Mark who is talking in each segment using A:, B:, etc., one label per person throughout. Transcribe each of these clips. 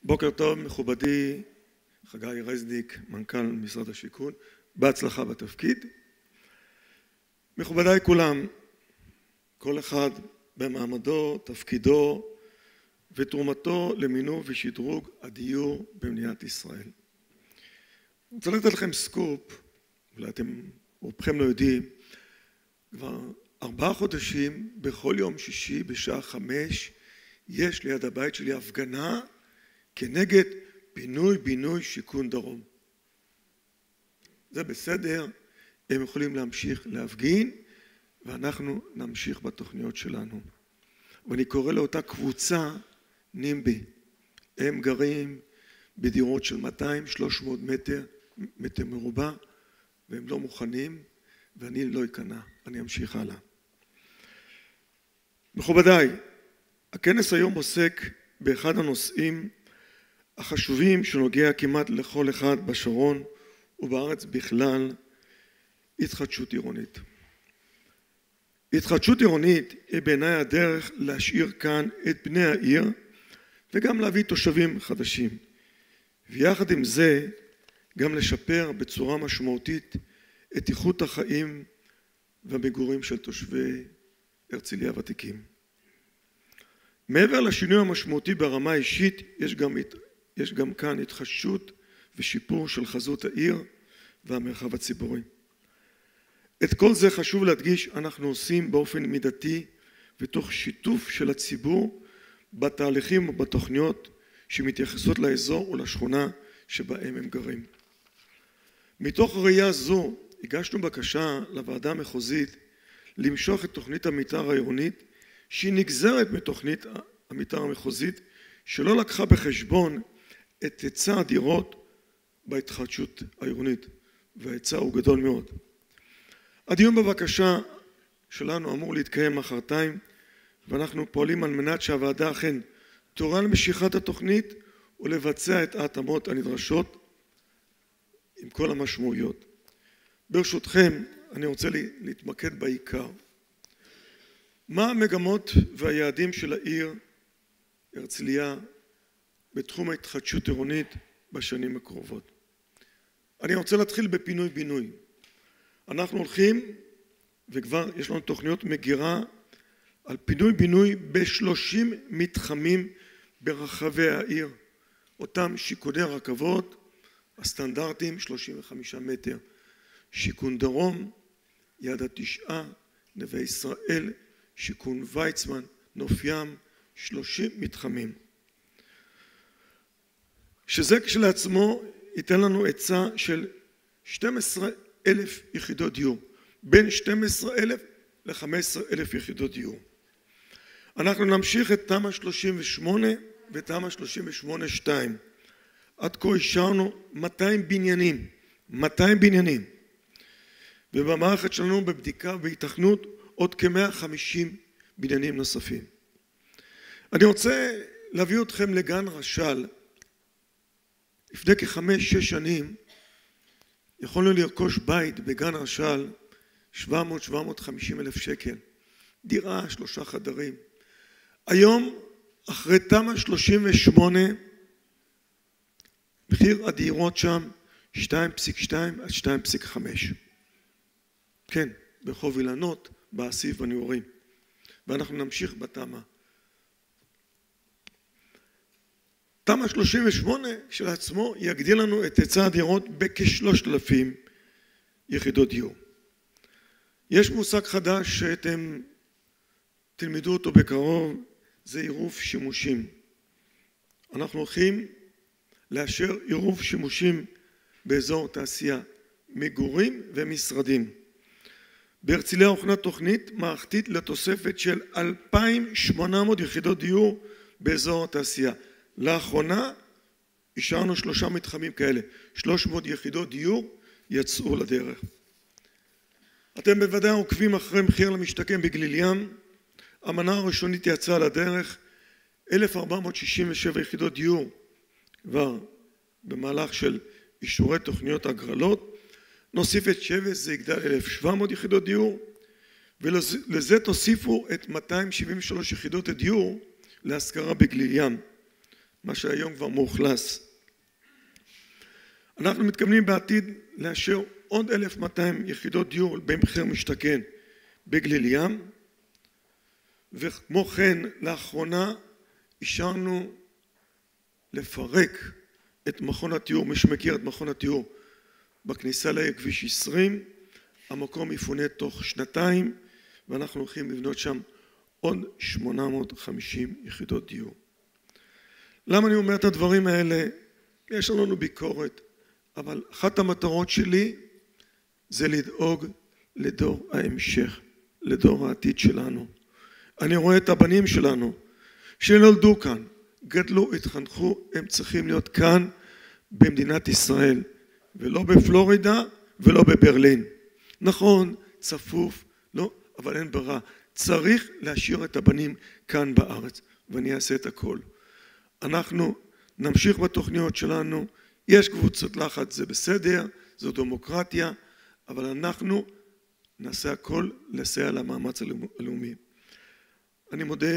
A: בוקר טוב, מכובדי חגי רזניק, מנכ"ל משרד השיכון, בהצלחה בתפקיד. מכובדיי כולם, כל אחד במעמדו, תפקידו ותרומתו למינוף ושדרוג הדיור במדינת ישראל. אני רוצה לתת לכם סקופ, אולי אתם רובכם לא יודעים, כבר 4 חודשים בכל יום שישי בשעה 5 יש ליד הבית שלי הפגנה כנגד פינוי-בינוי שיכון דרום. זה בסדר, הם יכולים להמשיך להפגין ואנחנו נמשיך בתוכניות שלנו. ואני קורא לאותה קבוצה נימבי. הם גרים בדירות של 200-300 מטר מרובע והם לא מוכנים ואני לא אכנע, אני אמשיך הלאה. מכובדיי, הכנס היום עוסק באחד הנושאים החשובים שנוגע כמעט לכל אחד בשרון ובארץ בכלל, התחדשות עירונית. התחדשות עירונית היא בעיניי הדרך להשאיר כאן את בני העיר וגם להביא תושבים חדשים. ויחד עם זה גם לשפר בצורה משמעותית את איכות החיים והמגורים של תושבי הרצליה הוותיקים. מעבר לשינוי המשמעותי ברמה האישית, יש גם כאן התחדשות ושיפור של חזות העיר והמרחב הציבורי. את כל זה חשוב להדגיש, אנחנו עושים באופן מידתי ותוך שיתוף של הציבור בתהליכים ובתוכניות שמתייחסות לאזור ולשכונה שבהם הם גרים. מתוך הראייה זו הגשנו בקשה לוועדה המחוזית למשוך את תוכנית המתאר העירונית שהיא נגזרת מתוכנית המתאר המחוזית שלא לקחה בחשבון את היצע הדירות בהתחדשות העירונית, וההיצע הוא גדול מאוד. הדיון בבקשה שלנו אמור להתקיים מחרתיים, ואנחנו פועלים על מנת שהוועדה אכן תורה על משיכת התוכנית ולבצע את ההתאמות הנדרשות עם כל המשמעויות. ברשותכם, אני רוצה להתמקד בעיקר. מה המגמות והיעדים של העיר הרצליה בתחום ההתחדשות עירונית בשנים הקרובות? אני רוצה להתחיל בפינוי-בינוי. אנחנו הולכים, וכבר יש לנו תוכניות מגירה, על פינוי-בינוי ב-30 מתחמים ברחבי העיר. אותם שיכוני רכבות, הסטנדרטים 35 מטר. שיכון דרום, יד התשעה, נווה ישראל, שיכון ויצמן, נוף ים, 30 מתחמים. שזה כשלעצמו ייתן לנו היצע של 12,000 יחידות דיור, בין 12,000 ל-15,000 יחידות דיור. אנחנו נמשיך את תמ"א 38 ותמ"א 38-2. עד כה אישרנו 200 בניינים, 200 בניינים. ובמערכת שלנו בבדיקה ובהיתכנות עוד כ-150 בניינים נוספים. אני רוצה להביא אתכם לגן רש"ל. לפני כ5-6 שנים יכולנו לרכוש בית בגן רש"ל 700-750 אלף שקל. דירה 3 חדרים. היום אחרי תמ"א 38 מחיר הדירות שם 2.2 עד 2.5. כן, ברחוב אילנות, באסיף הנעורים. ואנחנו נמשיך בתמ"א. תמ"א 38 שלעצמו יגדיל לנו את היצע הדירות בכ3,000 יחידות דיור. יש מושג חדש שאתם תלמדו אותו בקרוב, זה עירוב שימושים. אנחנו הולכים לאשר עירוב שימושים באזור תעשייה, מגורים ומשרדים. בהרצליה הוכנה תוכנית מערכתית לתוספת של 2,800 יחידות דיור באזור התעשייה. לאחרונה אישרנו 3 מתחמים כאלה, 300 יחידות דיור יצאו לדרך. אתם בוודאי עוקבים אחרי מחיר למשתכן בגליל ים. המנה הראשונית יצאה לדרך, 1,467 יחידות דיור כבר במהלך של אישורי תוכניות הגרלות. נוסיף את שבס, זה יגדל 1,700 יחידות דיור, ולזה תוסיפו את 273 יחידות הדיור להשכרה בגליל ים. מה שהיום כבר מאוכלס. אנחנו מתכוונים בעתיד לאשר עוד 1,200 יחידות דיור במחיר משתכן בגליל ים, וכמו כן לאחרונה אישרנו לפרק את מכון התיאור, מי שמכיר את מכון התיאור בכניסה לעיר כביש 20, המקום יפונה תוך שנתיים ואנחנו הולכים לבנות שם עוד 850 יחידות דיור. למה אני אומר את הדברים האלה? יש לנו ביקורת, אבל אחת המטרות שלי זה לדאוג לדור ההמשך, לדור העתיד שלנו. אני רואה את הבנים שלנו שנולדו כאן, גדלו, התחנכו, הם צריכים להיות כאן במדינת ישראל, ולא בפלורידה ולא בברלין. נכון, צפוף, לא, אבל אין ברירה. צריך להשאיר את הבנים כאן בארץ, ואני אעשה את הכל. אנחנו נמשיך בתוכניות שלנו, יש קבוצות לחץ, זה בסדר, זו דמוקרטיה, אבל אנחנו נעשה הכל לסייע למאמץ הלאומי. אני מודה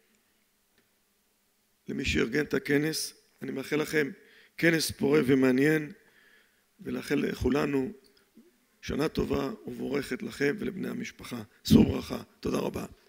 A: למי שארגן את הכנס, אני מאחל לכם כנס פורה ומעניין, ולאחל לכולנו שנה טובה ובורכת לכם ולבני המשפחה. שאו ברכה. תודה רבה.